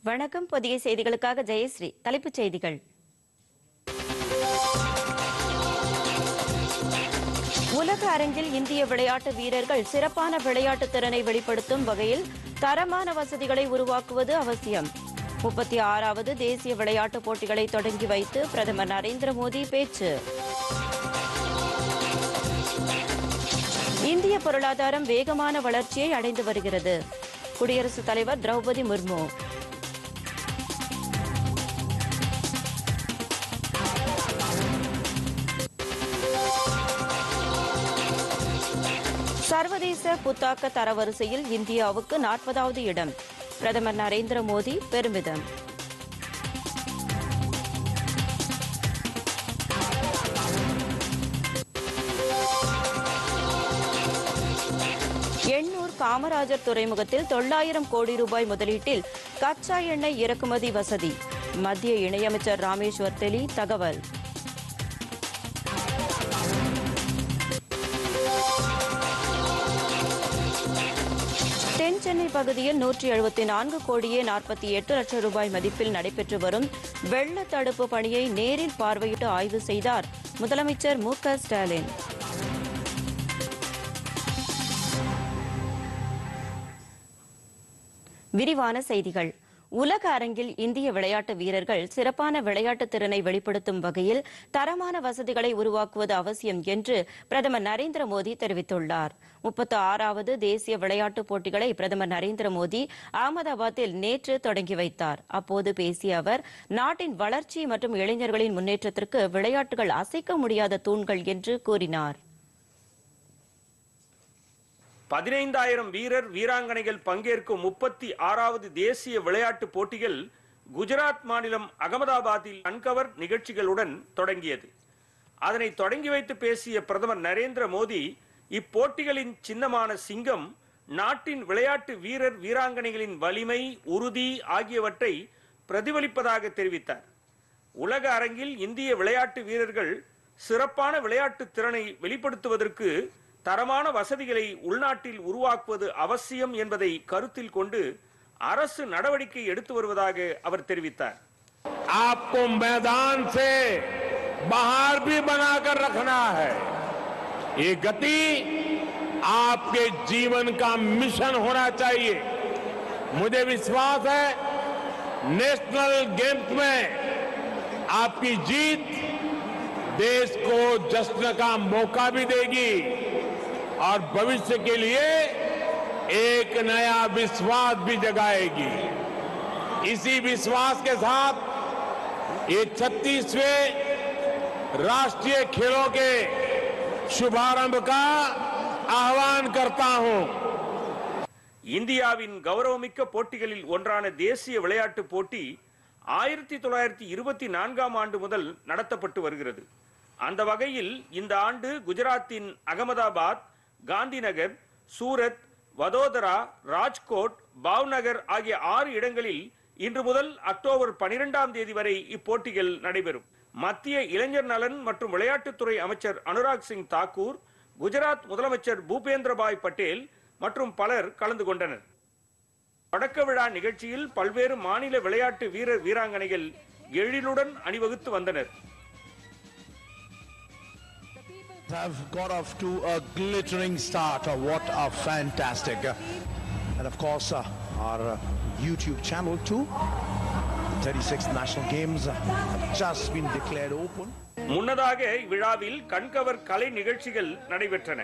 வணக்கம். புதிய செய்திகளுக்காக ஜெயஸ்ரீ. தலைப்புச் செய்திகள். உலக அரங்கில் இந்திய விளையாட்டு வீரர்கள் சிறப்பான விளையாட்டு திறனை வெளிப்படுத்தும் வகையில் தரமான வசதிகளை உருவாக்குவது அவசியம். 36வது தேசிய விளையாட்டுப் போட்டிகளை தொடங்கி வைத்து பிரதமர் நரேந்திர மோடி பேச்சு. இந்திய பொருளாதாரம் வேகமான வளர்ச்சியை அடைந்து வருகிறது. குடியரசுத் தலைவர் திரௌபதி முர்மு. சர்வதேச புத்தாக்க தரவரிசையில் இந்தியாவுக்கு 40வது இடம். பிரதமர் நரேந்திர மோடி பெருமிதம். எண்ணூர் காமராஜர் துறைமுகத்தில் 900 கோடி ரூபாய் முதலீட்டில் கச்சா எண்ணெய் இறக்குமதி வசதி. மத்திய இணையமைச்சர் ராமேஸ்வர் தெலி தகவல். தென் சென்னை பகுதியில் 174 கோடியே 48 லட்சம் ரூபாய் மதிப்பில் நடைபெற்று வரும் வெள்ள தடுப்பு பணியை நேரில் பார்வையிட்டு ஆய்வு செய்தார் முதலமைச்சர் மு.க. ஸ்டாலின். விரிவான செய்திகள். உலக அரங்கில் இந்திய விளையாட்டு வீரர்கள் சிறப்பான விளையாட்டு திறனை வெளிப்படுத்தும் வகையில் தரமான வசதிகளை உருவாக்குவது அவசியம் என்று பிரதமர் நரேந்திர மோடி தெரிவித்துள்ளார். 36வது தேசிய விளையாட்டுப் போட்டிகளை பிரதமர் நரேந்திர மோடி அகமதாபாத்தில் நேற்று தொடங்கி வைத்தார். அப்போது பேசிய அவர், நாட்டின் வளர்ச்சி மற்றும் இளைஞர்களின் முன்னேற்றத்திற்கு விளையாட்டுகள் அசைக்க முடியாத தூண்கள் என்று கூறினார். 15,000 வீரர் வீராங்கனைகள் பங்கேற்கும் 36வது தேசிய விளையாட்டுப் போட்டிகள் குஜராத் மாநிலம் அகமதாபாத்தில் கண்கவர் நிகழ்ச்சிகளுடன் தொடங்கியது. அதனை தொடங்கி வைத்து பேசிய பிரதமர் நரேந்திர மோடி, இப்போட்டிகளின் சின்னமான சிங்கம் நாட்டின் விளையாட்டு வீரர் வீராங்கனைகளின் வலிமை, உறுதி ஆகியவற்றை பிரதிபலிப்பதாக தெரிவித்தார். உலக அரங்கில் இந்திய விளையாட்டு வீரர்கள் சிறப்பான விளையாட்டு திறனை வெளிப்படுத்துவதற்கு தரமான வசதிகளை உள்நாட்டில் உருவாக்குவது அவசியம் என்பதை கருத்தில் கொண்டு அரசு நடவடிக்கை எடுத்து வருவதாக அவர் தெரிவித்தார். आपको मैदान से बाहर भी बनाकर रखना है. ये गति आपके जीवन का मिशन होना चाहिए. मुझे विश्वास है नेशनल गेम्स में आपकी जीत देश को जश्न का मौका भी देगी और भविष्य के लिए एक नया विश्वास भी जगाएगी. इसी विश्वास के साथ ये 36वें राष्ट्रीय खेलों के शुभारंभ का आह्वान करता हूं. இந்தியாவின் கௌரவமிக்க போட்டிகளில் ஒன்றான தேசிய விளையாட்டு போட்டி 1924ஆம் ஆண்டு முதல் நடத்தப்பட்டு வருகிறது. அந்த வகையில் இந்த ஆண்டு குஜராத்தின் அகமதாபாத், காந்திநகர், சூரத், வதோதரா, ராஜ்கோட், பாவ்நகர் ஆகிய 6 இடங்களில் இன்று முதல் அக்டோபர் 12ஆம் தேதி வரை இப்போட்டிகள் நடைபெறும். மத்திய இளைஞர் நலன் மற்றும் விளையாட்டுத்துறை அமைச்சர் அனுராக் சிங் தாக்கூர், குஜராத் முதலமைச்சர் பூபேந்திரபாய் பட்டேல் மற்றும் பலர் கலந்து கொண்டனர். தொடக்க விழா நிகழ்ச்சியில் பல்வேறு மாநில விளையாட்டு வீரர் வீராங்கனைகள் எழிலுடன் அணிவகுத்து வந்தனர். Have got off to a glittering start. What a fantastic. And of course our YouTube channel too. The 36th National Games have just been declared open. முன்னதாக இவ்விழாவில் கண்கவர் கலை நிகழ்ச்சிகள் நடைபெற்றன.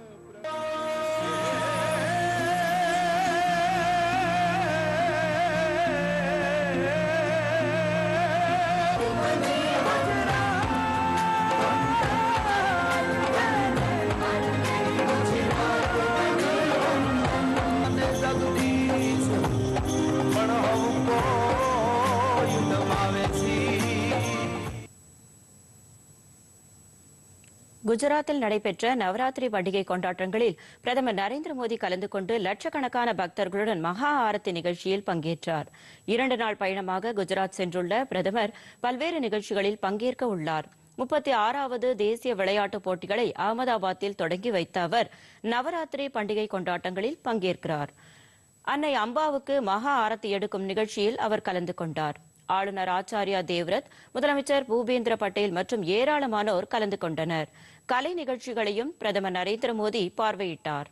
குஜராத்தில் நடைபெற்ற நவராத்திரி பண்டிகை கொண்டாட்டங்களில் பிரதமர் நரேந்திர மோடி கலந்து கொண்டு லட்சக்கணக்கான பக்தர்களுடன் மகா ஆரத்தி நிகழ்ச்சியில் பங்கேற்றார். 2 நாள் பயணமாக குஜராத் சென்றுள்ள பிரதமர் பல்வேறு நிகழ்ச்சிகளில் பங்கேற்க உள்ளார். 36வது தேசிய விளையாட்டுப் போட்டிகளை அகமதாபாத்தில் தொடங்கி வைத்த அவர் நவராத்திரி பண்டிகை கொண்டாட்டங்களில் பங்கேற்கிறார். அன்னை அம்பாவுக்கு மகா ஆரத்தி எடுக்கும் நிகழ்ச்சியில் அவர் கலந்து கொண்டார். ஆளுநர் ஆச்சாரியா தேவ்ரத், முதலமைச்சர் பூபேந்திர பட்டேல் மற்றும் ஏராளமானோர் கலந்து கொண்டனர். கலை நிகழ்ச்சிகளையும் பிரதமர் நரேந்திர மோடி பார்வையிட்டார்.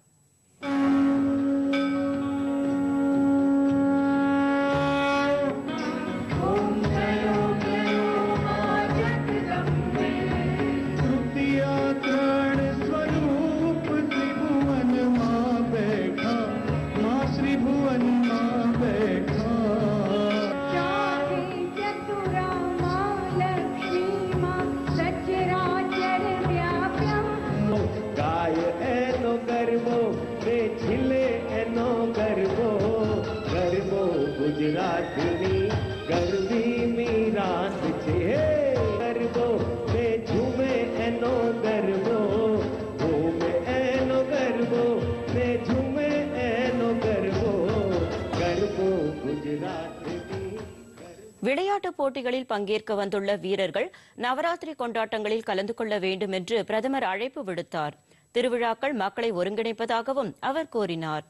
गुजरातनी गरबी मीरात छे गरबो में झूमे एनो गरबो झूमे एनो गरबो में झूमे एनो गरबो गरबो गुजरातनी. விளையாட்டுப் போட்டிகளில் பங்கேற்க வந்துள்ள வீரர்கள் நவராத்திரி கொண்டாட்டங்களில் கலந்து கொள்ள வேண்டும் என்று பிரதமர் அழைப்பு விடுத்தார். திருவிழாக்கள் மக்களை ஒருங்கிணைப்பதாகவும் அவர் கூறினார்.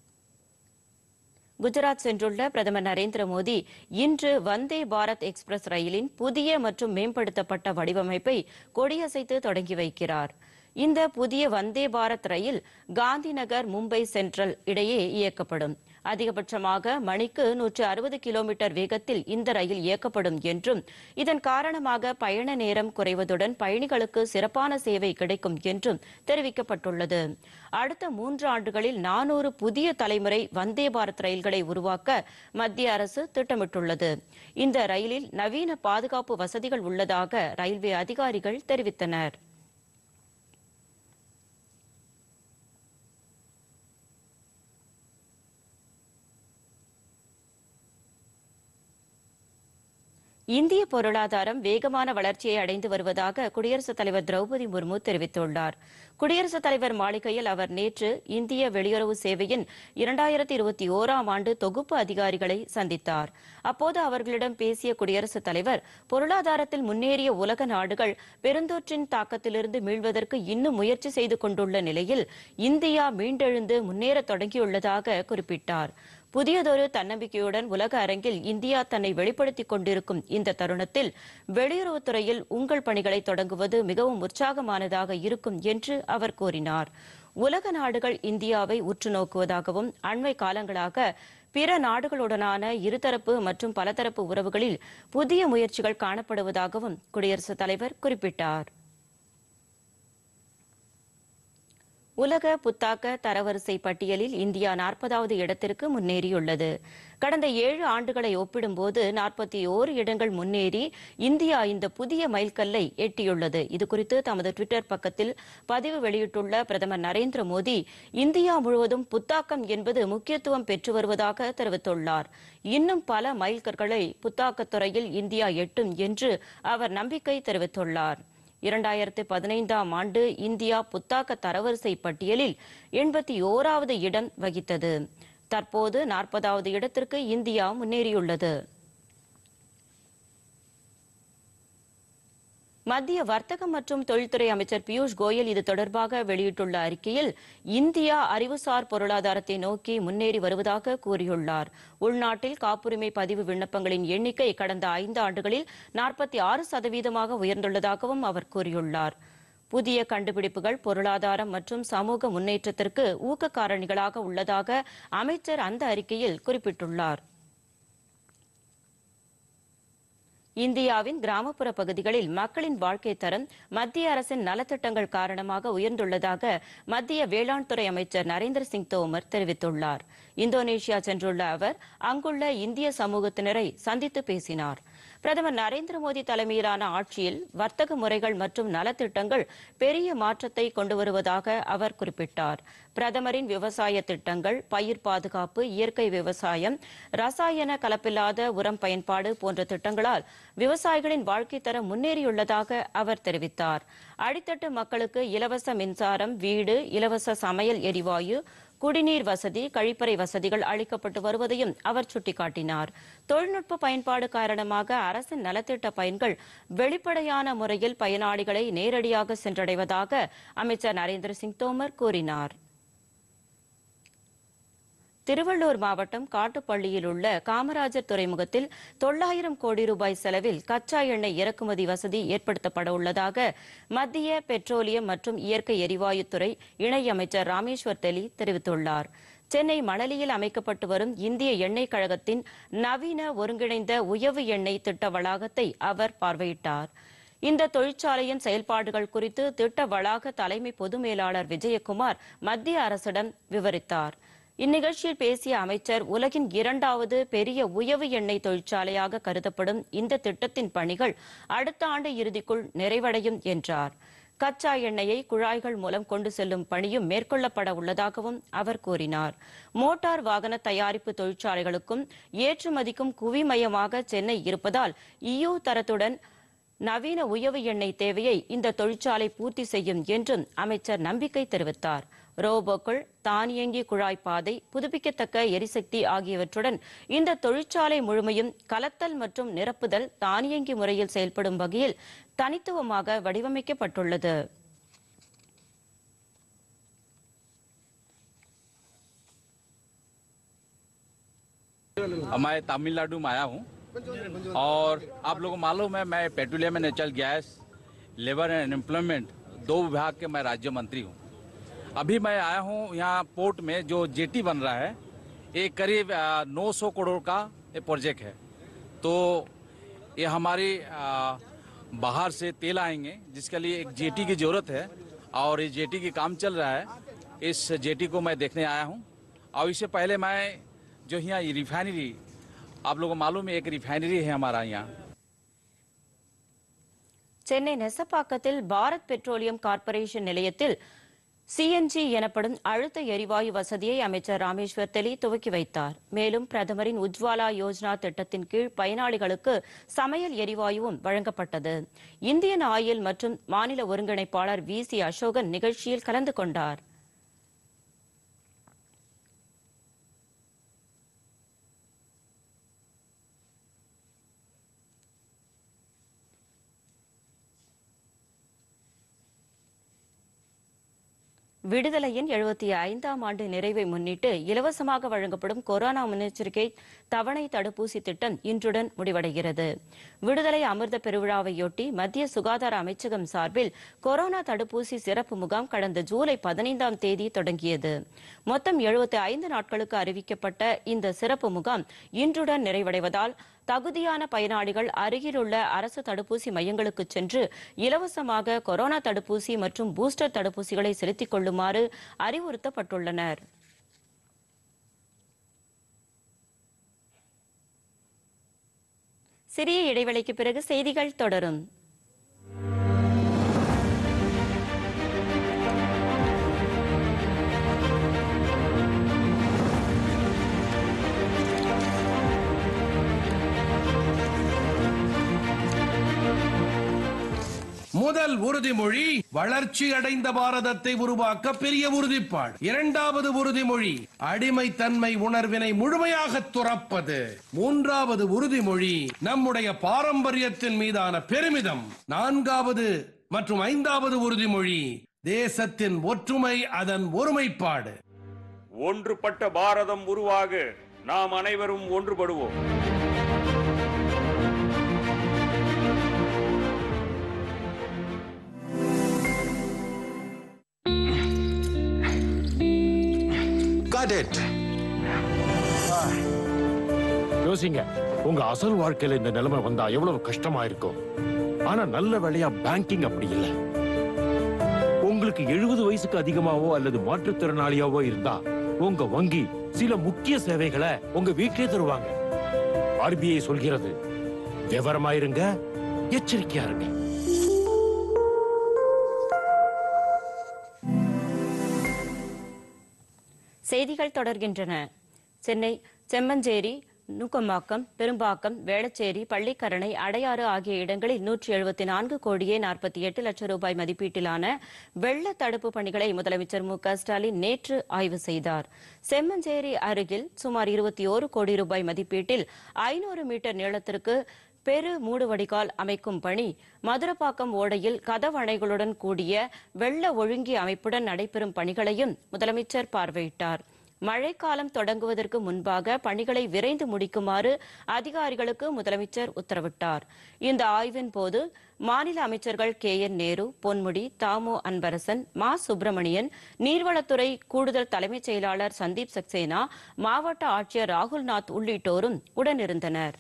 குஜராத் சென்றுள்ள பிரதமர் நரேந்திர மோடி இன்று வந்தே பாரத் எக்ஸ்பிரஸ் ரயிலின் புதிய மற்றும் மேம்படுத்தப்பட்ட வடிவமைப்பை கொடியசைத்து தொடங்கி வைக்கிறார். இந்த புதிய வந்தே பாரத் ரயில் காந்திநகர் மும்பை சென்ட்ரல் இடையே இயக்கப்படும். அதிகபட்சமாக மணிக்கு 160 கிலோமீட்டர் வேகத்தில் இந்த ரயில் இயக்கப்படும் என்றும் இதன் காரணமாக பயண நேரம் குறைவதுடன் பயணிகளுக்கு சிறப்பான சேவை கிடைக்கும் என்றும் தெரிவிக்கப்பட்டுள்ளது. அடுத்த 3 ஆண்டுகளில் 400 புதிய தலைமுறை வந்தே பாரத் ரயில்களை உருவாக்க மத்திய அரசு திட்டமிட்டுள்ளது. இந்த ரயிலில் நவீன பாதுகாப்பு வசதிகள் உள்ளதாக ரயில்வே அதிகாரிகள் தெரிவித்தனர். இந்திய பொருளாதாரம் வேகமான வளர்ச்சியை அடைந்து வருவதாக குடியரசுத் தலைவர் திரௌபதி முர்மு தெரிவித்துள்ளார். குடியரசுத் தலைவர் மாளிகையில் அவர் நேற்று இந்திய வெளியுறவு சேவையின் 2021ஆம் ஆண்டு தொகுப்பு அதிகாரிகளை சந்தித்தார். அப்போது அவர்களிடம் பேசிய குடியரசுத் தலைவர், பொருளாதாரத்தில் முன்னேறிய உலக நாடுகள் பெருந்தொற்றின் தாக்கத்திலிருந்து மீள்வதற்கு இன்னும் முயற்சி செய்து கொண்டுள்ள நிலையில் இந்தியா மீண்டெழுந்து முன்னேற தொடங்கியுள்ளதாக குறிப்பிட்டார். புதியதொரு தன்னம்பிக்கையுடன் உலக அரங்கில் இந்தியா தன்னை வெளிப்படுத்திக் கொண்டிருக்கும் இந்த தருணத்தில் வெளியுறவுத்துறையில் உங்கள் பணிகளை தொடங்குவது மிகவும் உற்சாகமானதாக இருக்கும் என்று அவர் கூறினார். உலக நாடுகள் இந்தியாவை உற்று நோக்குவதாகவும் அண்மை காலங்களாக பிற நாடுகளுடனான இருதரப்பு மற்றும் பலதரப்பு உறவுகளில் புதிய முயற்சிகள் காணப்படுவதாகவும் குடியரசுத் தலைவர் குறிப்பிட்டார். உலக புத்தாக்க தரவரிசை பட்டியலில் இந்தியா 40வது இடத்திற்கு முன்னேறியுள்ளது. கடந்த 7 ஆண்டுகளை ஒப்பிடும்போது 41 இடங்கள் முன்னேறி இந்தியா இந்த புதிய மைல்கல்லை எட்டியுள்ளது. இதுகுறித்து தமது டுவிட்டர் பக்கத்தில் பதிவு வெளியிட்டுள்ள பிரதமர் நரேந்திர மோடி, இந்தியா முழுவதும் புத்தாக்கம் என்பது முக்கியத்துவம் பெற்று வருவதாக தெரிவித்துள்ளார். இன்னும் பல மைல்கற்களை புத்தாக்கத்துறையில் இந்தியா எட்டும் என்று அவர் நம்பிக்கை தெரிவித்துள்ளார். 2015ஆம் ஆண்டு இந்தியா புத்தாக்க தரவரிசை பட்டியலில் 81வது இடம் வகித்தது. தற்போது 40வது இடத்திற்கு இந்தியா முன்னேறியுள்ளது. மத்திய வர்த்தகம் மற்றும் தொழில்துறை அமைச்சர் பியூஷ் கோயல் இது தொடர்பாக வெளியிட்டுள்ள அறிக்கையில், இந்தியா அறிவுசார் பொருளாதாரத்தை நோக்கி முன்னேறி வருவதாக கூறியுள்ளார். உள்நாட்டில் காப்புரிமை பதிவு விண்ணப்பங்களின் எண்ணிக்கை கடந்த 5 ஆண்டுகளில் 46% உயர்ந்துள்ளதாகவும் அவர் கூறியுள்ளார். புதிய கண்டுபிடிப்புகள் பொருளாதாரம் மற்றும் சமூக முன்னேற்றத்திற்கு ஊக்க காரணிகளாக உள்ளதாக அமைச்சர் அந்த அறிக்கையில் குறிப்பிட்டுள்ளார். இந்தியாவின் கிராமப்புற பகுதிகளில் மக்களின் வாழ்க்கை தரம் மத்திய அரசின் நலத்திட்டங்கள் காரணமாக உயர்ந்துள்ளதாக மத்திய வேளாண் துறை அமைச்சர் நரேந்திர சிங் தோமர் தெரிவித்துள்ளார். இந்தோனேஷியா சென்றுள்ள அவர் அங்குள்ள இந்திய சமூகத்தினரை சந்தித்து பேசினார். பிரதமர் நரேந்திர மோடி தலைமையிலான ஆட்சியில் வர்த்தக முறைகள் மற்றும் நலத்திட்டங்கள் பெரிய மாற்றத்தை கொண்டு வருவதாக அவர் குறிப்பிட்டார். பிரதமரின் விவசாய திட்டங்கள், பயிர் பாதுகாப்பு, இயற்கை விவசாயம், ரசாயன கலப்பில்லாத உரம் பயன்பாடு போன்ற திட்டங்களால் விவசாயிகளின் வாழ்க்கை தரம் முன்னேறியுள்ளதாக அவர் தெரிவித்தார். அடித்தட்டு மக்களுக்கு இலவச மின்சாரம், வீடு, இலவச சமையல் எரிவாயு, குடிநீர் வசதி, கழிப்பறை வசதிகள் அளிக்கப்பட்டு வருவதையும் அவர் சுட்டிக்காட்டினார். தொழில்நுட்ப பயன்பாடு காரணமாக அரசின் நலத்திட்ட பயன்கள் வெளிப்படையான முறையில் பயனாளிகளை நேரடியாக சென்றடைவதாக அமைச்சர் நரேந்திர சிங் தோமர் கூறினார். திருவள்ளூர் மாவட்டம் காட்டுப்பள்ளியில் உள்ள காமராஜர் துறைமுகத்தில் 900 கோடி ரூபாய் செலவில் கச்சா எண்ணெய் இறக்குமதி வசதி ஏற்படுத்தப்பட உள்ளதாக மத்திய பெட்ரோலியம் மற்றும் இயற்கை எரிவாயுத்துறை இணையமைச்சர் ராமேஸ்வர் தெலி தெரிவித்துள்ளார். சென்னை மணலியில் அமைக்கப்பட்டு வரும் இந்திய எண்ணெய் கழகத்தின் நவீன ஒருங்கிணைந்த உயவு எண்ணெய் திட்ட வளாகத்தை அவர் பார்வையிட்டார். இந்த தொழிற்சாலையின் செயல்பாடுகள் குறித்து திட்ட வளாக தலைமை பொது மேலாளர் விஜயகுமார் மத்திய அரசிடம் விவரித்தார். இந்நிகழ்ச்சியில் பேசிய அமைச்சர், உலகின் 2வது பெரிய உயவு எண்ணெய் தொழிற்சாலையாக கருதப்படும் இந்த திட்டத்தின் பணிகள் அடுத்த ஆண்டு இறுதிக்குள் நிறைவடையும் என்றார். கச்சா எண்ணெயை குழாய்கள் மூலம் கொண்டு செல்லும் பணியும் மேற்கொள்ளப்பட உள்ளதாகவும் அவர் கூறினார். மோட்டார் வாகன தயாரிப்பு தொழிற்சாலைகளுக்கும் ஏற்றுமதிக்கும் குவிமையமாக சென்னை இருப்பதால் EU தரத்துடன் நவீன உயவு எண்ணெய் தேவையை இந்த தொழிற்சாலை பூர்த்தி செய்யும் என்றும் அமைச்சர் நம்பிக்கை தெரிவித்தார். ரோபோக்கள், தானியங்கி குழாய் பாதை, புதுப்பிக்கத்தக்க எரிசக்தி ஆகியவற்றுடன் இந்த தொழிற்சாலை முழுமையும் கலத்தல் மற்றும் நிரப்புதல் தானியங்கி முறையில் செயல்படும் வகையில் தனித்துவமாக வடிவமைக்கப்பட்டுள்ளது. मैं तमिलनाडु में आया हूँ और आप लोगों को मालूम है मैं petroleum and natural gas, labour and employment 2 विभाग के मैं राज्य मंत्री हूँ। अभी मैं आया हूँ यहाँ पोर्ट में जो जेटी बन रहा है, ये करीब 900 करोड़ का ये प्रोजेक्ट है। तो ये हमारी बाहर से तेल आएंगे जिसके लिए एक जेटी की ज़रूरत है और इस जेटी की काम चल रहा है। इस जेटी को मैं देखने आया हूँ और इससे पहले मैं जो यहाँ रिफाइनरी, आप लोगों को मालूम है एक रिफाइनरी है हमारा यहाँ। சென்னை நெசப்பாக்கத்தில் பாரத் பெட்ரோலியம் கார்ப்பரேஷன் நிலையத்தில் CNG எனப்படும் அழுத்த எரிவாயு வசதியை அமைச்சர் ராமேஸ்வர் தெலி துவக்கி வைத்தார். மேலும் பிரதமரின் உஜ்வாலா யோஜனா திட்டத்தின் கீழ் பயனாளிகளுக்கு சமையல் எரிவாயுவும் வழங்கப்பட்டது. இந்தியன் ஆயில் மற்றும் மாநில ஒருங்கிணைப்பாளர் VC அசோகன் நிகழ்ச்சியில் கலந்து கொண்டார். விடுதலையின் 75ஆம் ஆண்டு நிறைவை முன்னிட்டு இலவசமாக வழங்கப்படும் கொரோனா முன்னெச்சரிக்கை தவணை தடுப்பூசி திட்டம் இன்றுடன் முடிவடைகிறது. விடுதலை அமிர்த பெருவிழாவையொட்டி மத்திய சுகாதார அமைச்சகம் சார்பில் கொரோனா தடுப்பூசி சிறப்பு முகாம் கடந்த ஜூலை 15ஆம் தேதி தொடங்கியது. மொத்தம் 75 நாட்களுக்கு அறிவிக்கப்பட்ட இந்த சிறப்பு முகாம் இன்றுடன் நிறைவடைவதால் தகுதியான பயனாளிகள் அருகிலுள்ள அரசு தடுப்பூசி மையங்களுக்கு சென்று இலவசமாக கொரோனா தடுப்பூசி மற்றும் பூஸ்டர் தடுப்பூசிகளை செலுத்திக் கொள்ளுமாறு அறிவுறுத்தப்பட்டுள்ளனர். சிறிய இடைவெளிக்கு பிறகு செய்திகள் தொடரும். முதல் உறுதிமொழி வளர்ச்சி அடைந்த பாரதத்தை உருவாக்க பெரிய உறுதிப்பாடு. 2வது உறுதிமொழி அடிமைத்தன்மை உணர்வினை முழுமையாக துறப்பது. 3வது உறுதிமொழி நம்முடைய பாரம்பரியத்தின் மீதான பெருமிதம். 4வது மற்றும் 5வது உறுதிமொழி தேசத்தின் ஒற்றுமை, அதன் ஒருமைப்பாடு. ஒன்றுபட்ட பாரதம் உருவாக நாம் அனைவரும் ஒன்றுபடுவோம். யோசிங்க, உங்க அசல் வாழ்க்கையில இந்த நிலைமை வந்தா எவ்வளவு கஷ்டமா இருக்கும். ஆனா நல்ல வேளையா பேங்கிங் அப்படி இல்லை. உங்களுக்கு 70 வயசுக்கு அதிகமாவோ அல்லது மாற்றுத்திறனாளியாவோ இருந்தா உங்க வங்கி சில முக்கிய சேவைகளை உங்க வீட்டிலே தருவாங்க. RBI சொல்கிறது, விவரமாயிருங்க, எச்சரிக்கையா இருங்க. செய்திகள் தொடர்கின்றன. சென்னை செம்மஞ்சேரி, நுக்கம்பாக்கம், பெரும்பாக்கம், வேளச்சேரி, பள்ளிக்கரணை, அடையாறு ஆகிய இடங்களில் 174 கோடியே 48 லட்சம் ரூபாய் மதிப்பீட்டிலான வெள்ள தடுப்பு பணிகளை முதலமைச்சர் மு க ஸ்டாலின் நேற்று ஆய்வு செய்தார். செம்மஞ்சேரி அருகில் சுமார் 21 கோடி ரூபாய் மதிப்பீட்டில் 500 மீட்டர் நீளத்திற்கு பெரு மூடு வடிகால் அமைக்கும் பணி, மதுரப்பாக்கம் ஓடையில் கதவணைகளுடன் கூடிய வெள்ள ஒழுங்கி அமைப்புடன் நடைபெறும் பணிகளையும் முதலமைச்சர் பார்வையிட்டார். மழைக்காலம் தொடங்குவதற்கு முன்பாக பணிகளை விரைந்து முடிக்குமாறு அதிகாரிகளுக்கு முதலமைச்சர் உத்தரவிட்டார். இந்த ஆய்வின் போது மாநில அமைச்சர்கள் KN நேரு, பொன்முடி, தாமோ அன்பரசன், மா சுப்பிரமணியன், நீர்வளத்துறை கூடுதல் தலைமைச் செயலாளர் சந்தீப் சக்சேனா, மாவட்ட ஆட்சியர் ராகுல்நாத் உள்ளிட்டோரும் உடனிருந்தனர்.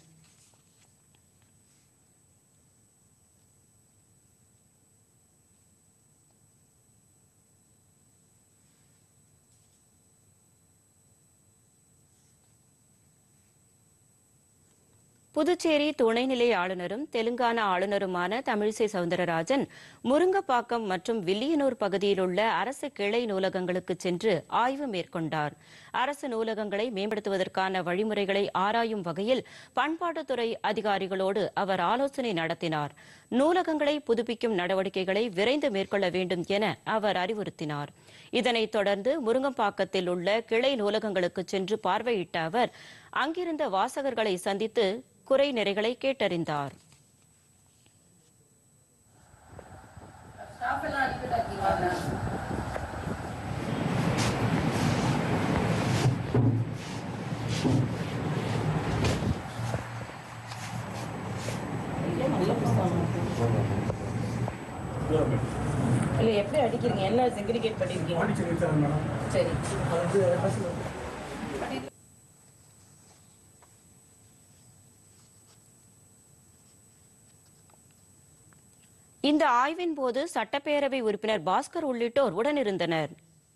புதுச்சேரி துணைநிலை ஆளுநரும் தெலுங்கானா ஆளுநருமான தமிழிசை சவுந்தரராஜன் முருங்கப்பாக்கம் மற்றும் வில்லியனூர் பகுதியில் உள்ள அரசு கிளை நூலகங்களுக்கு சென்று ஆய்வு மேற்கொண்டார். அரசு நூலகங்களை மேம்படுத்துவதற்கான வழிமுறைகளை ஆராயும் வகையில் பண்பாட்டுத்துறை அதிகாரிகளோடு அவர் ஆலோசனை நடத்தினார். நூலகங்களை புதுப்பிக்கும் நடவடிக்கைகளை விரைந்து மேற்கொள்ள வேண்டும் என அவர் அறிவுறுத்தினார். இதனைத் தொடர்ந்து முருங்கப்பாக்கத்தில் உள்ள கிளை நூலகங்களுக்கு சென்று பார்வையிட்ட அவர் அங்கிருந்த வாசகர்களை சந்தித்து குறை நிறைகளை கேட்டறிந்தார். இல்ல எப்படி அடிக்கிறீங்க? என்ன செக்ரிகேட் பண்ணிருக்கீங்க? சரி. இந்த ஆய்வின் போது சட்டப்பேரவை உறுப்பினர் பாஸ்கர் உள்ளிட்டோர் உடனிருந்தனர்.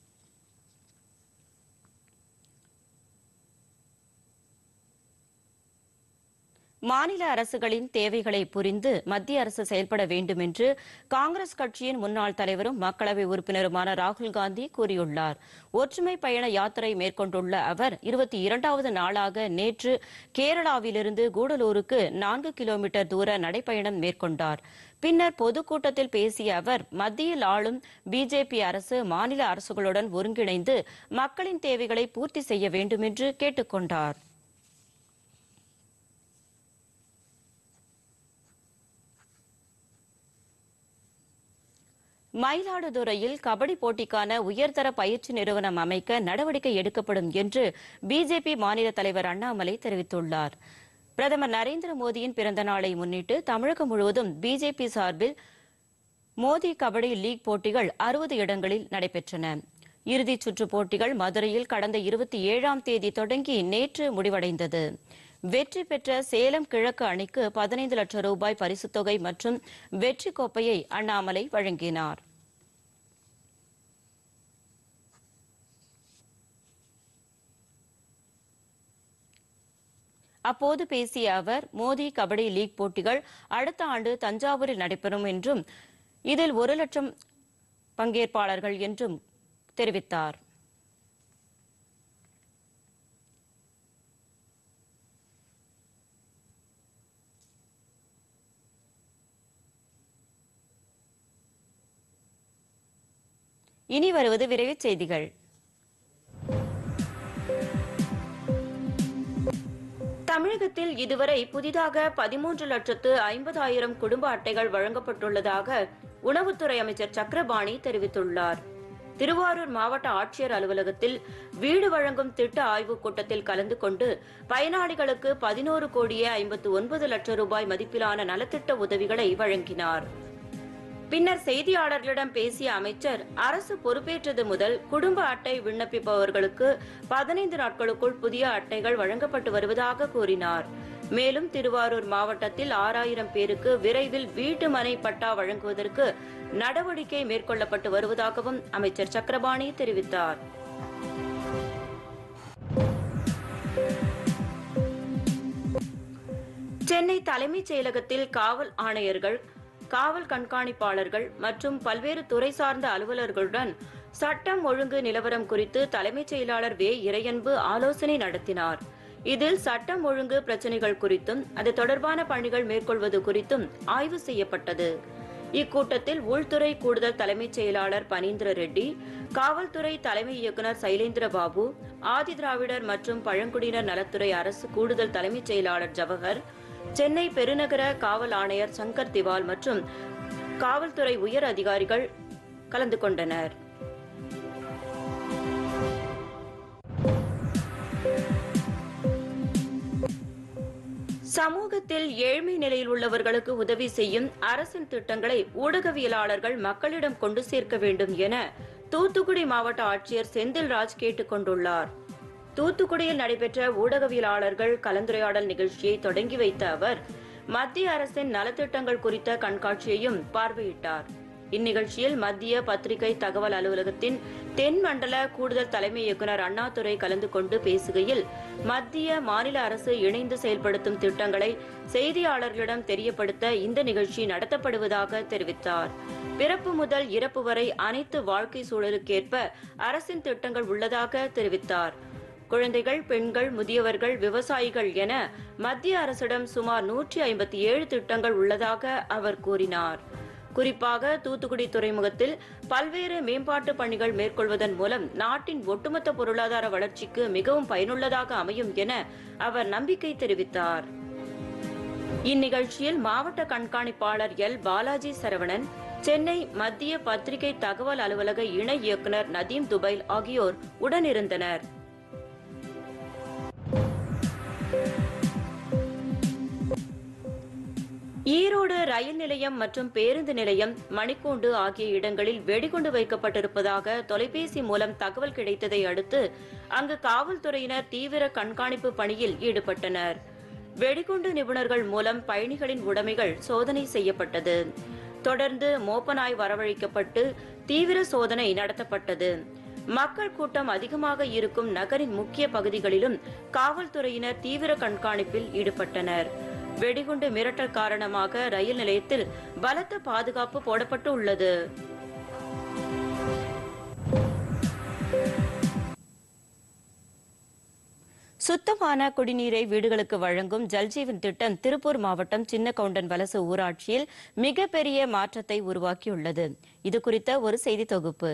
மாநில அரசுகளின் தேவைகளை புரிந்து மத்திய அரசு செயல்பட வேண்டும் என்று காங்கிரஸ் கட்சியின் முன்னாள் தலைவரும் மக்களவை உறுப்பினருமான ராகுல் காந்தி கூறியுள்ளார். ஒற்றுமை பயண யாத்திரை மேற்கொண்டுள்ள அவர் 22வது நாளாக நேற்று கேரளாவிலிருந்து கூடலூருக்கு 4 கிலோமீட்டர் தூர நடைப்பயணம் மேற்கொண்டார். பின்னர் பொதுக்கூட்டத்தில் பேசிய அவர் மத்தியில் ஆளும் பிஜேபி அரசு மாநில அரசுகளுடன் ஒருங்கிணைந்து மக்களின் தேவைகளை பூர்த்தி செய்ய வேண்டும் என்று கேட்டுக் கொண்டார். மயிலாடுதுறையில் கபடி போட்டிக்கான உயர்தர பயிற்சி நிறுவனம் அமைக்க நடவடிக்கை எடுக்கப்படும் என்று பிஜேபி மாநில தலைவர் அண்ணாமலை தெரிவித்துள்ளார். பிரதமர் நரேந்திர மோடியின் பிறந்த நாளை முன்னிட்டு தமிழகம் முழுவதும் பிஜேபி சார்பில் மோடி கபடி லீக் போட்டிகள் 60 இடங்களில் நடைபெற்றன. இறுதிச் சுற்று போட்டிகள் மதுரையில் கடந்த 27ஆம் தேதி தொடங்கி நேற்று முடிவடைந்தது. வெற்றி பெற்ற சேலம் கிழக்கு அணிக்கு 15 லட்சம் ரூபாய் பரிசுத் தொகை மற்றும் வெற்றி கோப்பையை அண்ணாமலை வழங்கினார். அப்போது பேசிய அவர் மோடி கபடி லீக் போட்டிகள் அடுத்த ஆண்டு தஞ்சாவூரில் நடைபெறும் என்றும் இதில் 1 லட்சம் பங்கேற்பாளர்கள் என்றும் தெரிவித்தார். இனி வருவது விரைவுச் செய்திகள். தமிழகத்தில் இதுவரை புதிதாக 13,50,000 குடும்ப அட்டைகள் வழங்கப்பட்டுள்ளதாக உணவுத்துறை அமைச்சர் சக்கரபாணி தெரிவித்துள்ளார். திருவாரூர் மாவட்ட ஆட்சியர் அலுவலகத்தில் வீடு வழங்கும் திட்ட ஆய்வுக் கூட்டத்தில் கலந்து கொண்டு பயனாளிகளுக்கு 11,59 லட்சம் ரூபாய் மதிப்பிலான நலத்திட்ட உதவிகளை வழங்கினார். பின்னர் செய்தியாளர்களிடம் பேசிய அமைச்சர் அரசு பொறுப்பேற்றது முதல் குடும்ப அட்டை விண்ணப்பிப்பவர்களுக்கு 15 நாட்களுக்குள் புதிய அட்டைகள் வழங்கப்பட்டு வருவதாக கூறினார். மேலும் திருவாரூர் மாவட்டத்தில் 6,000 பேருக்கு விரைவில் வீட்டு மனை பட்டா வழங்குவதற்கு நடவடிக்கை மேற்கொள்ளப்பட்டு வருவதாகவும் அமைச்சர் சக்கரபாணி தெரிவித்தார். சென்னை தலைமைச் செயலகத்தில் காவல் ஆணையர்கள், காவல் கண்காணிப்பாளர்கள் மற்றும் பல்வேறு துறை சார்ந்த அலுவலர்களுடன் சட்டம் ஒழுங்கு நிலவரம் குறித்து தலைமைச் செயலாளர் வே. இறையன்பு ஆலோசனை நடத்தினார். இதில் சட்டம் ஒழுங்கு பிரச்சினைகள் குறித்தும் அது தொடர்பான பணிகள் மேற்கொள்வது குறித்தும் ஆய்வு செய்யப்பட்டது. இக்கூட்டத்தில் உள்துறை கூடுதல் தலைமைச் செயலாளர் பனீந்திர ரெட்டி, காவல்துறை தலைமை இயக்குநர் சைலேந்திர பாபு, ஆதி திராவிடர் மற்றும் பழங்குடியினர் நலத்துறை அரசு கூடுதல் தலைமைச் செயலாளர் ஜவஹர், சென்னை பெருநகர காவல் ஆணையர் சங்கர் திவால் மற்றும் காவல்துறை உயர் அதிகாரிகள் கலந்து கொண்டனர். சமூகத்தில் ஏழ்மை நிலையில் உள்ளவர்களுக்கு உதவி செய்யும் அரசின் திட்டங்களை ஊடகவியலாளர்கள் மக்களிடம் கொண்டு சேர்க்க வேண்டும் என தூத்துக்குடி மாவட்ட ஆட்சியர் செந்தில்ராஜ் கேட்டுக் கொண்டுள்ளார். தூத்துக்குடியில் நடைபெற்ற ஊடகவியலாளர்கள் கலந்துரையாடல் நிகழ்ச்சியை தொடங்கி வைத்த அவர் மத்திய அரசின் நலத்திட்டங்கள் குறித்த கண்காட்சியையும் பார்வையிட்டார். இந்நிகழ்ச்சியில் மத்திய பத்திரிகை தகவல் அலுவலகத்தின் தென் மண்டல கூடுதல் தலைமை இயக்குநர் அண்ணாதுரை கலந்து கொண்டு பேசுகையில் மத்திய மாநில அரசு இணைந்து செயல்படுத்தும் திட்டங்களை செய்தியாளர்களிடம் தெரியப்படுத்த இந்த நிகழ்ச்சி நடத்தப்படுவதாக தெரிவித்தார். பிறப்பு முதல் இறப்பு வரை அனைத்து வாழ்க்கை சூழலுக்கேற்ப அரசின் திட்டங்கள் உள்ளதாக தெரிவித்தார். குழந்தைகள், பெண்கள், முதியவர்கள், விவசாயிகள் என மத்திய அரசிடம் சுமார் 157 திட்டங்கள் உள்ளதாக அவர் கூறினார். குறிப்பாக தூத்துக்குடி துறைமுகத்தில் பல்வேறு மேம்பாட்டு பணிகள் மேற்கொள்வதன் மூலம் நாட்டின் ஒட்டுமொத்த பொருளாதார வளர்ச்சிக்கு மிகவும் பயனுள்ளதாக அமையும் என அவர் நம்பிக்கை தெரிவித்தார். இந்நிகழ்ச்சியில் மாவட்ட கண்காணிப்பாளர் எல். பாலாஜி சரவணன், சென்னை மத்திய பத்திரிகை தகவல் அலுவலக இணை இயக்குநர் நதீம் துபைல் ஆகியோர் உடனிருந்தனர். ஈரோடு ரயில் நிலையம் மற்றும் பேருந்து நிலையம், மணிக்கூண்டு ஆகிய இடங்களில் வெடிகுண்டு வைக்கப்பட்டிருப்பதாக தொலைபேசி மூலம் தகவல் கிடைத்ததை அடுத்து அங்கு காவல்துறையினர் தீவிர கண்காணிப்பு பணியில் ஈடுபட்டனர். வெடிகுண்டு நிபுணர்கள் மூலம் பயணிகளின் உடைமைகள் சோதனை செய்யப்பட்டது. தொடர்ந்து மோப்பநாய் வரவழைக்கப்பட்டு தீவிர சோதனை நடத்தப்பட்டது. மக்கள் கூட்டம் அதிகமாக இருக்கும் நகரின் முக்கிய பகுதிகளிலும் காவல்துறையினர் தீவிர கண்காணிப்பில் ஈடுபட்டனர். வெடிகுண்டு மிரட்டல் காரணமாக ரயில் நிலையத்தில் பலத்த பாதுகாப்பு போடப்பட்டு உள்ளது. சுத்தமான குடிநீரை வீடுகளுக்கு வழங்கும் ஜல்ஜீவன் திட்டம் திருப்பூர் மாவட்டம் சின்னகவுண்டன் வலசு ஊராட்சியில் மிகப்பெரிய மாற்றத்தை உருவாக்கியுள்ளது. இது குறித்த ஒரு செய்தி தொகுப்பு.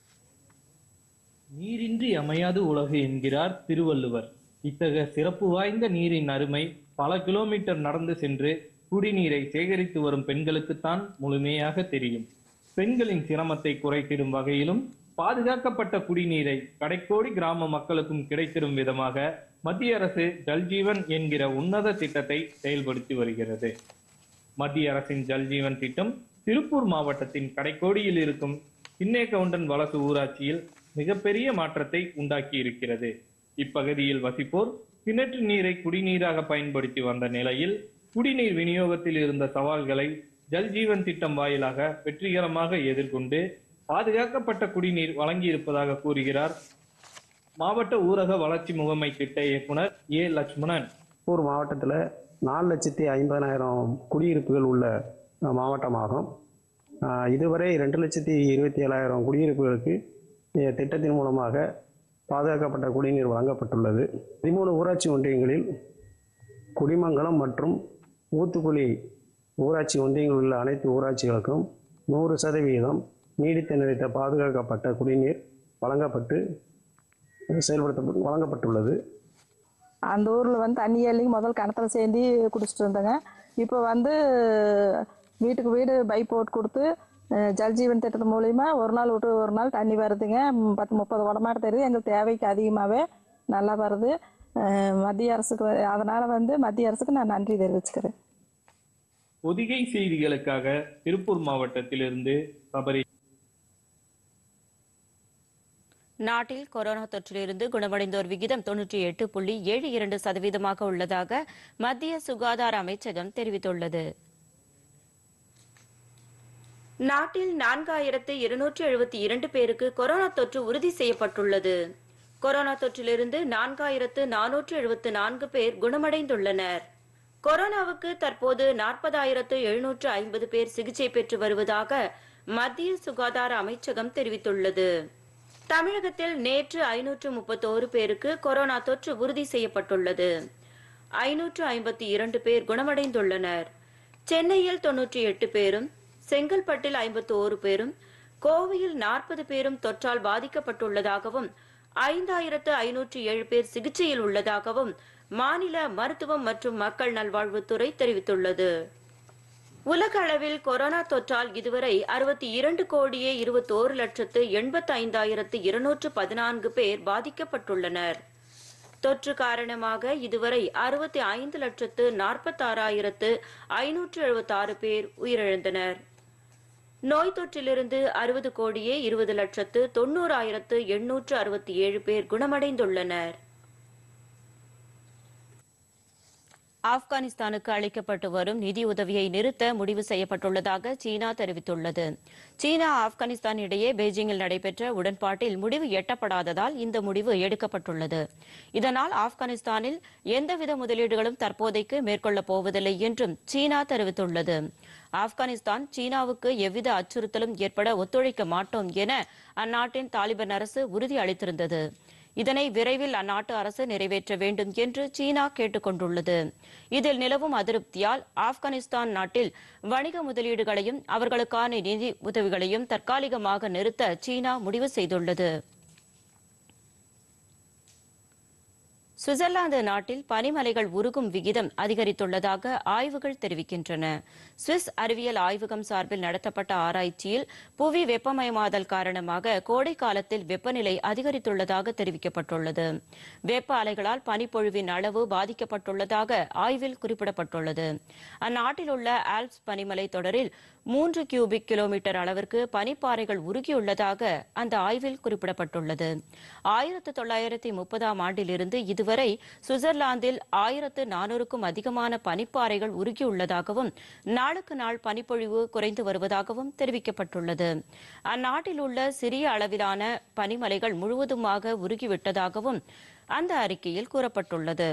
நீரின்றி அமையாது உலகு என்கிறார் திருவள்ளுவர். இத்தகைய சிறப்பு வாய்ந்த நீரின் அருமை பல கிலோமீட்டர் நடந்து சென்று குடிநீரை சேகரித்து வரும் பெண்களுக்குத்தான் முழுமையாக தெரியும். பெண்களின் சிரமத்தை குறைத்திடும் வகையிலும் பாதுகாக்கப்பட்ட குடிநீரை கடைக்கோடி கிராம மக்களுக்கும் கிடைத்திடும் விதமாக மத்திய அரசு ஜல்ஜீவன் என்கிற உன்னத திட்டத்தை செயல்படுத்தி வருகிறது. மத்திய அரசின் ஜல்ஜீவன் திட்டம் திருப்பூர் மாவட்டத்தின் கடைக்கோடியில் இருக்கும் சின்னேகவுண்டன் வலசு ஊராட்சியில் மிகப்பெரிய மாற்றத்தை உண்டாக்கி இருக்கிறது. இப்பகுதியில் வசிப்போர் கிணற்று நீரை குடிநீராக பயன்படுத்தி வந்த நிலையில் குடிநீர் விநியோகத்தில் இருந்த சவால்களை ஜல்ஜீவன் திட்டம் வாயிலாக வெற்றிகரமாக எதிர்கொண்டு பாதுகாக்கப்பட்ட குடிநீர் வழங்கியிருப்பதாக கூறுகிறார் மாவட்ட ஊரக வளர்ச்சி முகமை திட்ட இயக்குனர் ஏ. லட்சுமணன். திருப்பூர் மாவட்டத்தில் 4,50,000 குடியிருப்புகள் உள்ள மாவட்டமாகும். இதுவரை 2,27,000 குடியிருப்புகளுக்கு திட்டத்தின் மூலமாக பாதுகாக்கப்பட்ட குடிநீர் வழங்கப்பட்டுள்ளது. 13 ஊராட்சி ஒன்றியங்களில் குடிமங்கலம் மற்றும் ஊத்துக்குளி ஊராட்சி ஒன்றியங்களில் உள்ள அனைத்து ஊராட்சிகளுக்கும் 100% நீடித்த நிலைத்த பாதுகாக்கப்பட்ட குடிநீர் வழங்கப்பட்டுள்ளது. அந்த ஊரில் தண்ணி எல்லைக்கு முதல் கிணத்துல சேர்ந்து குடிச்சிட்டு இருந்தேங்க. இப்போ வீட்டுக்கு வீடு பைப் போட்டு கொடுத்து ஜல்ஜீவன் திட்டத்து மூலிமா ஒரு நாள் விட்டு ஒரு நாள் தண்ணி வருதுங்க. 10-30 குடமாட்டு தருது. எங்களுக்கு தேவைக்கு அதிகமாகவே நல்லா வருது. மத்திய அரசுக்கு அதனால மத்திய அரசுக்கு நான் நன்றி தெரிவிச்சுக்கிறேன். பொதிகை செய்திகளுக்காக திருப்பூர் மாவட்டத்திலிருந்து சபரி. நாட்டில் கொரோனா தொற்றிலிருந்து குணமடைந்தோர் விகிதம் 98.72% உள்ளதாக மத்திய சுகாதார அமைச்சகம் தெரிவித்துள்ளது. நாட்டில் 4,272 பேருக்கு கொரோனா தொற்று உறுதி செய்யப்பட்டுள்ளது. கொரோனா தொற்றிலிருந்து 4,474 பேர் குணமடைந்துள்ளனர். கொரோனாவுக்கு தற்போது 40,750 பேர் சிகிச்சை பெற்று வருவதாக மத்திய சுகாதார அமைச்சகம் தெரிவித்துள்ளது. தமிழகத்தில் நேற்று 531 பேருக்கு கொரோனா தொற்று உறுதி செய்யப்பட்டுள்ளது. 552 பேர் குணமடைந்துள்ளனர். சென்னையில் 98 பேரும், செங்கல்பட்டில் 51 பேரும், கோவையில் 40 பேரும் தொற்றால் பாதிக்கப்பட்டுள்ளதாகவும் 5,507 பேர் சிகிச்சையில் உள்ளதாகவும் மாநில மருத்துவம் மற்றும் மக்கள் நல்வாழ்வுத்துறை தெரிவித்துள்ளது. உலக அளவில் கொரோனா தொற்றால் இதுவரை 62,21,85,214 பேர் பாதிக்கப்பட்டுள்ளனர். தொற்று காரணமாக இதுவரை 65,46,576 பேர் உயிரிழந்தனர். நோய் தொற்றிலிருந்து 60,20,90,867 பேர் குணமடைந்துள்ளனர். ஆப்கானிஸ்தானுக்கு அளிக்கப்பட்டு வரும் நிதியுதவியை நிறுத்த முடிவு செய்யப்பட்டுள்ளதாக சீனா தெரிவித்துள்ளது. சீனா ஆப்கானிஸ்தான் இடையே பெய்ஜிங்கில் நடைபெற்ற உடன்பாட்டில் முடிவு எட்டப்படாததால் இந்த முடிவு எடுக்கப்பட்டுள்ளது. இதனால் ஆப்கானிஸ்தானில் எந்தவித முதலீடுகளும் தற்போதைக்கு மேற்கொள்ளப் போவதில்லை என்றும் சீனா தெரிவித்துள்ளது. ஆப்கானிஸ்தான் சீனாவுக்கு எவ்வித அச்சுறுத்தலும் ஏற்பட ஒத்துழைக்க மாட்டோம் என அந்நாட்டின் தாலிபான் அரசு உறுதி அளித்திருந்தது. இதனை விரைவில் அந்நாட்டு அரசு நிறைவேற்ற வேண்டும் என்று சீனா கேட்டுக் கொண்டுள்ளது. இதில் நிலவும் அதிருப்தியால் ஆப்கானிஸ்தான் நாட்டில் வணிக முதலீடுகளையும் அவர்களுக்கான நிதி உதவிகளையும் தற்காலிகமாக நிறுத்த சீனா முடிவு செய்துள்ளது. சுவிட்சர்லாந்து நாட்டில் பனிமலைகள் உருகும் விகிதம் அதிகரித்துள்ளதாக ஆய்வுகள் தெரிவிக்கின்றன. சுவிஸ் அறிவியல் ஆய்வகம் சார்பில் நடத்தப்பட்ட ஆராய்ச்சியில் புவி வெப்பமயமாதல் காரணமாக கோடை காலத்தில் வெப்பநிலை அதிகரித்துள்ளதாக தெரிவிக்கப்பட்டுள்ளது. வெப்ப அலைகளால் பனிப்பொழிவின் அளவு பாதிக்கப்பட்டுள்ளதாக ஆய்வில் குறிப்பிடப்பட்டுள்ளது. அந்நாட்டில் உள்ள ஆல்ப்ஸ் பனிமலை தொடரில் 3 கியூபிக் கிலோமீட்டர் அளவிற்கு பனிப்பாறைகள் உருகியுள்ளதாக அந்த ஆய்வில் குறிப்பிடப்பட்டுள்ளது. 1930ஆம் ஆண்டிலிருந்து இதுவரை சுவிட்சர்லாந்தில் 1400க்கும் அதிகமான பனிப்பாறைகள் உருகியுள்ளதாகவும் நாளுக்கு நாள் பனிப்பொழிவு குறைந்து வருவதாகவும் தெரிவிக்கப்பட்டுள்ளது. அந்நாட்டில் உள்ள சிறிய அளவிலான பனிமலைகள் முழுவதுமாக உருகிவிட்டதாகவும் அந்த அறிக்கையில் கூறப்பட்டுள்ளது.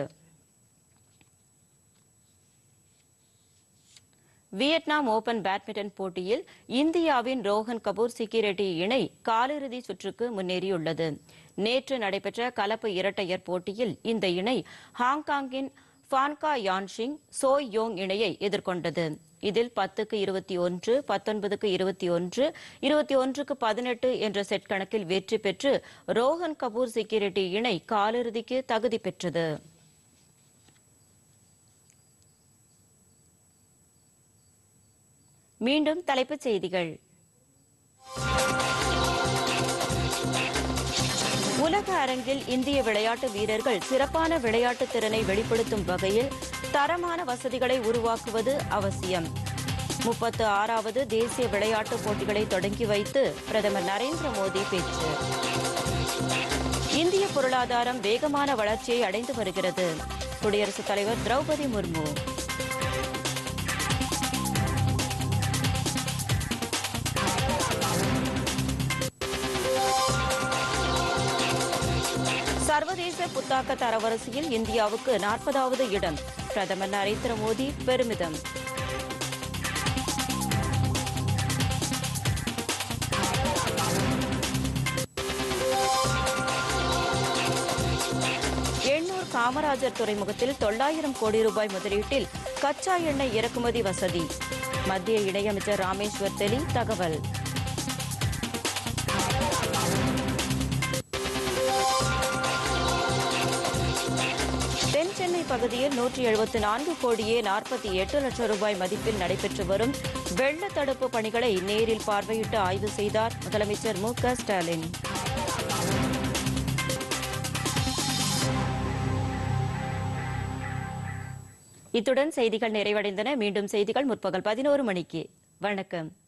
வியட்நாம் ஓபன் பேட்மிண்டன் போட்டியில் இந்தியாவின் ரோஹன் கபூர் சிக்கி ரெட்டி இணை காலிறுதி சுற்றுக்கு முன்னேறியுள்ளது. நேற்று நடைபெற்ற கலப்பு இரட்டையர் போட்டியில் இந்த இணை ஹாங்காங்கின் ஃபான்கா யான்ஷிங் சோய் யோங் இணையை எதிர்கொண்டது. இதில் 10-21, 19-21, 21-18 என்ற செட் கணக்கில் வெற்றி பெற்று ரோஹன் கபூர் சிக்கி ரெட்டி இணை காலிறுதிக்கு தகுதி பெற்றது. மீண்டும் தலைப்புச் செய்திகள். உலக அரங்கில் இந்திய விளையாட்டு வீரர்கள் சிறப்பான விளையாட்டு திறனை வெளிப்படுத்தும் வகையில் தரமான வசதிகளை உருவாக்குவது அவசியம். 36வது தேசிய விளையாட்டுப் போட்டிகளை தொடங்கி வைத்து பிரதமர் நரேந்திர மோடி பேச்சு. இந்திய பொருளாதாரம் வேகமான வளர்ச்சியை அடைந்து வருகிறது. குடியரசுத் தலைவர் திரௌபதி முர்மு. சர்வதேச புத்தாக்க தரவரிசையில் இந்தியாவுக்கு 40வது இடம். பிரதமர் நரேந்திர மோடி பெருமிதம். எண்ணூர் காமராஜர் துறைமுகத்தில் 900 கோடி ரூபாய் முதலீட்டில் கச்சா எண்ணெய் இறக்குமதி வசதி. மத்திய இணையமைச்சர் ராமேஸ்வர் தெலி தகவல். தென் சென்னை பகுதியில் 174 கோடியே 48 லட்சம் ரூபாய் மதிப்பில் நடைபெற்று வரும் வெள்ள தடுப்பு பணிகளை நேரில் பார்வையிட்டு ஆய்வு செய்தார் முதலமைச்சர் மு.க. ஸ்டாலின். இத்துடன் செய்திகள் நிறைவடைந்தன. மீண்டும் செய்திகள் முற்பகல் 11 மணிக்கு. வணக்கம்.